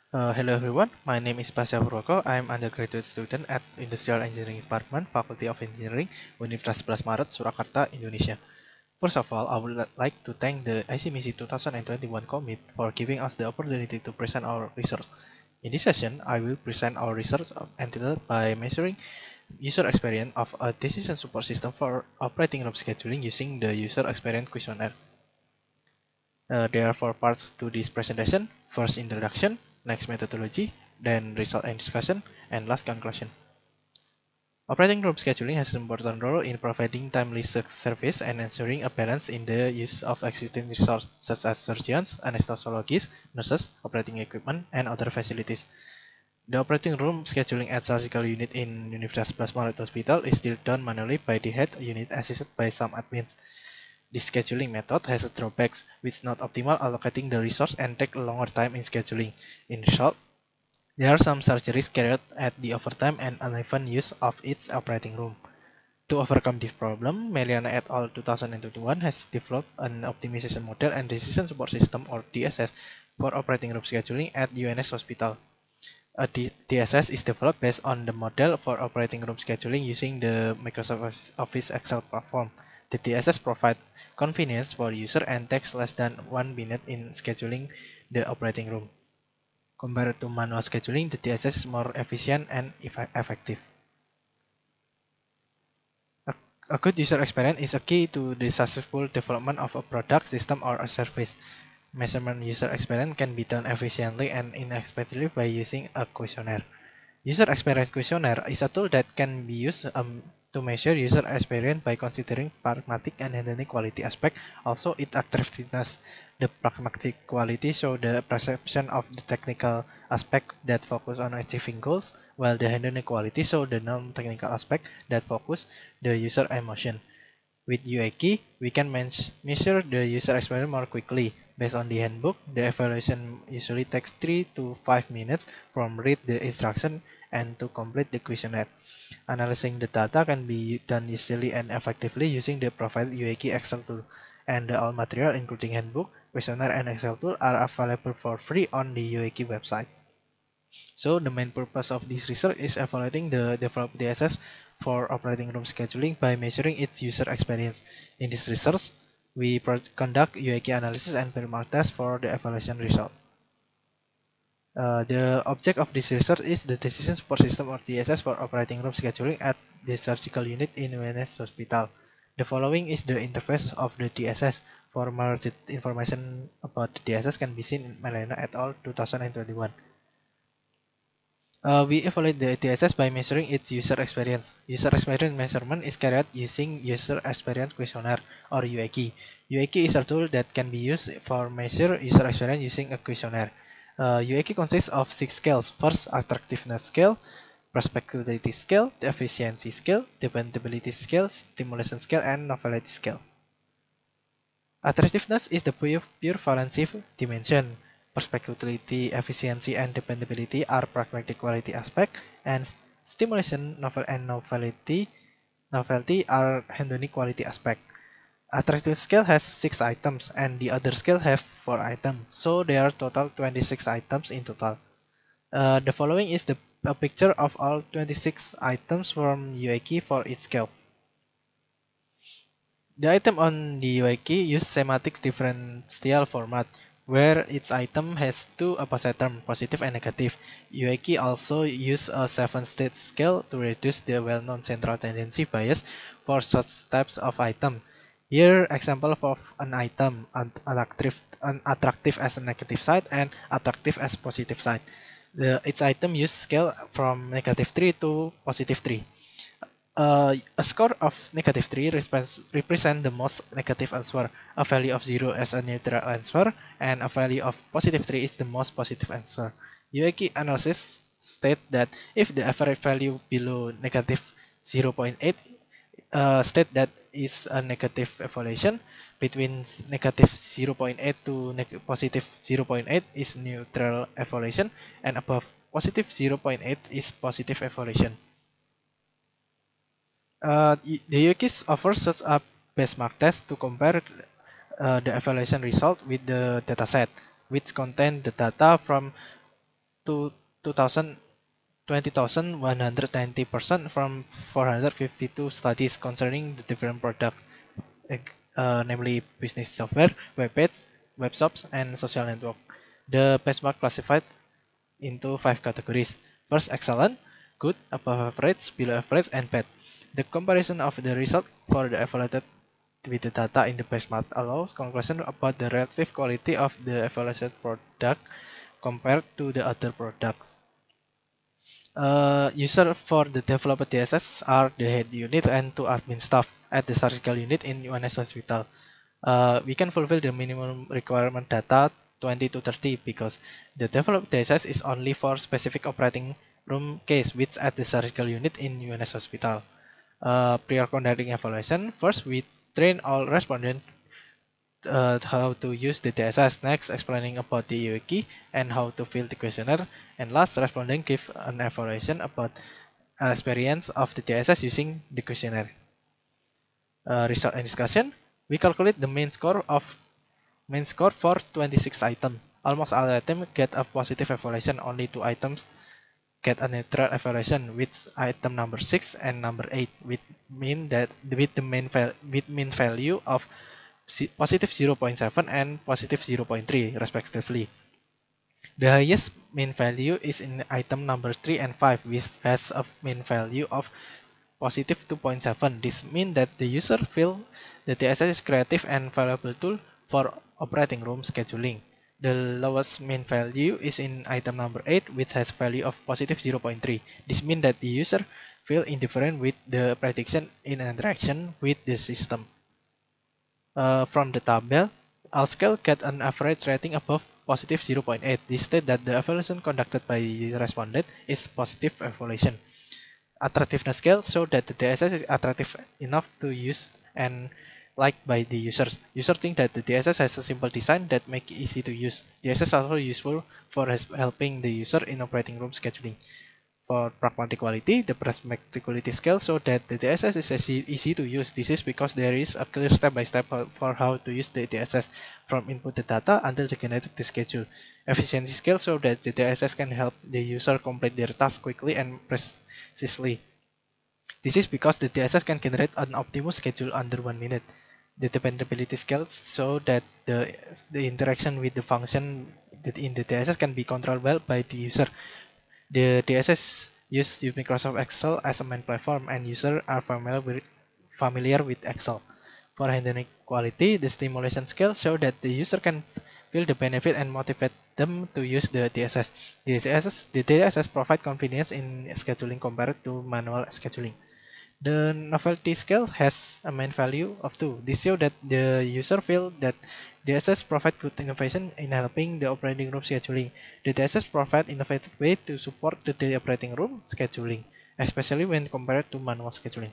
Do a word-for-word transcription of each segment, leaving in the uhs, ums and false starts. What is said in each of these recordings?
Uh, hello everyone, my name is Pasha Purwoko. I am undergraduate student at Industrial Engineering Department, Faculty of Engineering, Universitas sebelas Maret, Surakarta, Indonesia. First of all, I would like to thank the I C M I C twenty twenty-one Commit for giving us the opportunity to present our research. In this session, I will present our research entitled by measuring user experience of a decision support system for operating room scheduling using the user experience questionnaire. Uh, there are four parts to this presentation. First, introduction, next, methodology, then result and discussion, and last, conclusion. Operating room scheduling has an important role in providing timely service and ensuring a balance in the use of existing resources such as surgeons, anesthesiologists, nurses, operating equipment, and other facilities. The operating room scheduling at surgical unit in Universitas sebelas Maret Hospital is still done manually by the head unit assisted by some admins. This scheduling method has drawbacks, which not optimal allocating the resource and take a longer time in scheduling. In short, there are some surgeries carried at the overtime and uneven use of its operating room. To overcome this problem, Meliana et al. twenty twenty-one has developed an optimization model and decision support system or D S S for operating room scheduling at U N S Hospital. A D S S is developed based on the model for operating room scheduling using the Microsoft Office Excel platform. The D S S provides convenience for user and takes less than one minute in scheduling the operating room. Compared to manual scheduling, the D S S is more efficient and effective. A, a good user experience is a key to the successful development of a product, system, or a service. Measurement user experience can be done efficiently and inexpensively by using a questionnaire. User experience questionnaire is a tool that can be used um, to measure user experience by considering pragmatic and hedonic quality aspect, also its attractiveness. The pragmatic quality shows the perception of the technical aspect that focus on achieving goals, while the hedonic quality shows the non-technical aspect that focus the user emotion. With U A K, we can measure the user experience more quickly. Based on the handbook, the evaluation usually takes three to five minutes from read the instruction and to complete the questionnaire. Analyzing the data can be done easily and effectively using the provided U A K Excel tool, and the all material including handbook, questionnaire, and Excel tool are available for free on the U A K website. So the main purpose of this research is evaluating the developed D S S for operating room scheduling by measuring its user experience. In this research, we conduct U A K analysis and benchmark tests for the evaluation result. Uh, the object of this research is the decision support system or D S S for operating room scheduling at the surgical unit in U N S Hospital. The following is the interface of the D S S. For more information about the D S S can be seen in Meliana et al. twenty twenty-one. Uh, we evaluate the D S S by measuring its user experience. User experience measurement is carried out using User Experience Questionnaire or U A K. U A K is a tool that can be used for measure user experience using a questionnaire. Uh, U A K consists of six scales. First, attractiveness scale, prospectivity scale, the efficiency scale, dependability scale, stimulation scale, and novelty scale. Attractiveness is the pure, pure valency dimension. Prospectivity, efficiency, and dependability are pragmatic quality aspect, and stimulation, novel, and novelty, novelty are hedonic quality aspect. Attractive scale has six items, and the other scale have four items, so there are total twenty-six items in total. Uh, the following is the a picture of all twenty-six items from U A K for each scale. The item on the U I K use semantic differential format, where each item has two opposite terms, positive and negative. U I K also use a seven-state scale to reduce the well-known central tendency bias for such types of item. Here, example of an item, unattractive, unattractive as a negative side and attractive as positive side. The, each item use scale from negative three to positive three. Uh, a score of negative three represents the most negative answer, a value of zero as a neutral answer, and a value of positive three is the most positive answer. U A K analysis state that if the average value below negative zero point eight uh, state that is a negative evaluation, between negative zero point eight to positive zero point eight is neutral evaluation, and above positive zero point eight is positive evaluation. Uh, the U K offers such a benchmark test to compare uh, the evaluation result with the dataset, which contain the data from to two thousand twenty thousand one hundred ninety percent from four hundred fifty-two studies concerning the different products, uh, namely business software, web page, web shops, and social network. The benchmark classified into five categories. First, excellent, good, above average, below average, and bad. The comparison of the result for the evaluated with the data in the benchmark allows conclusion about the relative quality of the evaluated product compared to the other products. Uh, user for the developer D S S are the head unit and two admin staff at the surgical unit in U N S Hospital. Uh, we can fulfill the minimum requirement data twenty to thirty because the developer D S S is only for specific operating room case which at the surgical unit in U N S Hospital. Uh, prior conducting evaluation, first we train all respondents uh, how to use the D S S, next explaining about the U A key and how to fill the questionnaire, and last respondent give an evaluation about experience of the D S S using the questionnaire. Uh, result and discussion, we calculate the main score of main score for twenty-six items. Almost all items get a positive evaluation, only two items get a neutral evaluation, which item number six and number eight, which mean that with the main val with mean value of positive zero point seven and positive zero point three respectively. The highest mean value is in item number three and five, which has a mean value of positive two point seven. This means that the user feel the D S S is creative and valuable tool for operating room scheduling. The lowest mean value is in item number eight, which has value of positive zero point three. This means that the user feel indifferent with the prediction in interaction with the system. Uh, from the table, all scale get an average rating above positive zero point eight. This states that the evaluation conducted by the respondent is positive evaluation. Attractiveness scale show that the D S S is attractive enough to use and liked by the users. Users think that the D S S has a simple design that make it easy to use. D S S is also useful for helping the user in operating room scheduling. For pragmatic quality, the pragmatic quality scale show that the D S S is easy, easy to use. This is because there is a clear step-by-step -step for how to use the D S S, from input the data until the generate the schedule. Efficiency scale show that the D S S can help the user complete their task quickly and precisely. This is because the D S S can generate an optimal schedule under one minute. The dependability scale show that the, the interaction with the function that in the D S S can be controlled well by the user. The D S S uses Microsoft Excel as a main platform, and users are familiar with, familiar with Excel. For handling quality, the stimulation scale show that the user can feel the benefit and motivate them to use the D S S. The D S S, the D S S provide convenience in scheduling compared to manual scheduling. The novelty scale has a main value of two. This shows that the user feel that D S S provide good innovation in helping the operating room scheduling. The D S S provide innovative way to support the daily operating room scheduling, especially when compared to manual scheduling.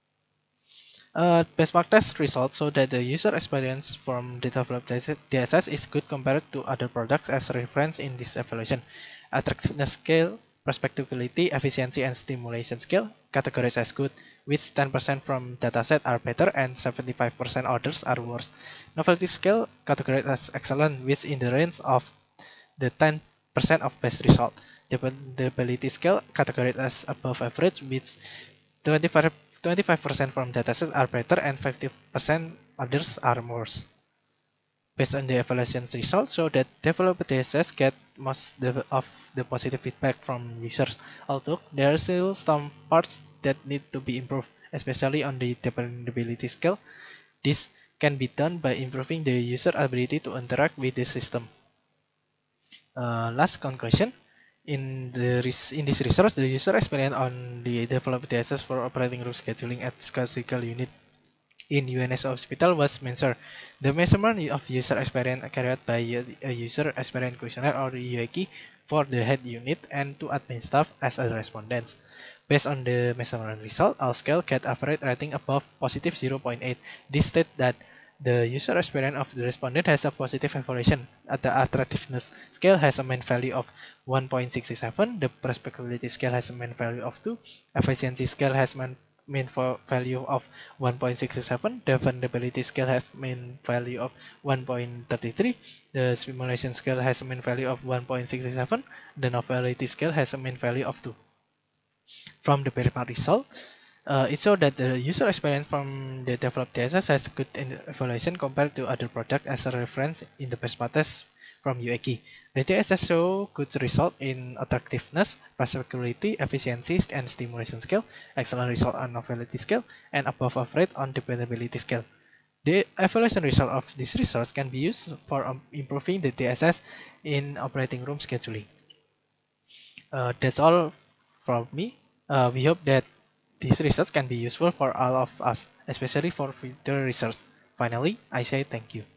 Uh, benchmark test results show that the user experience from the developed D S S is good compared to other products as reference in this evaluation. Attractiveness scale, prospectability, efficiency, and stimulation scale categorized as good, which ten percent from dataset are better and seventy-five percent others are worse. Novelty scale categorized as excellent, which in the range of the ten percent of best result. Dependability scale categorized as above average, which twenty-five percent from dataset are better and fifty percent others are worse. Based on the evaluation results, show that developer D S S get most of the positive feedback from users, although there are still some parts that need to be improved, especially on the dependability scale. This can be done by improving the user ability to interact with the system. Uh, last conclusion, in the in this resource, the user experience on the developer D S S for operating room scheduling at surgical unit in U N S Hospital was measured. The measurement of user experience carried by a user experience questionnaire or U A key for the head unit and two admin staff as a respondents. Based on the measurement result, all scale get average rating above positive zero point eight. This states that the user experience of the respondent has a positive evaluation. The attractiveness scale has a mean value of one point six seven. The prospectability scale has a mean value of two. Efficiency scale has mean mean for value of one point six seven, the vulnerability scale has mean value of one point three three, the simulation scale has a mean value of one point six seven, the novelty scale has a mean value of two. From the benchmark result, uh, it showed that the user experience from the developed T S S has good evaluation compared to other products as a reference in the benchmark test from U A K. The T S S show good results in attractiveness, security, efficiency, and stimulation scale, excellent result on novelty scale, and above average on dependability scale. The evaluation result of these results can be used for um, improving the T S S in operating room scheduling. Uh, that's all from me. Uh, we hope that these results can be useful for all of us, especially for future research. Finally, I say thank you.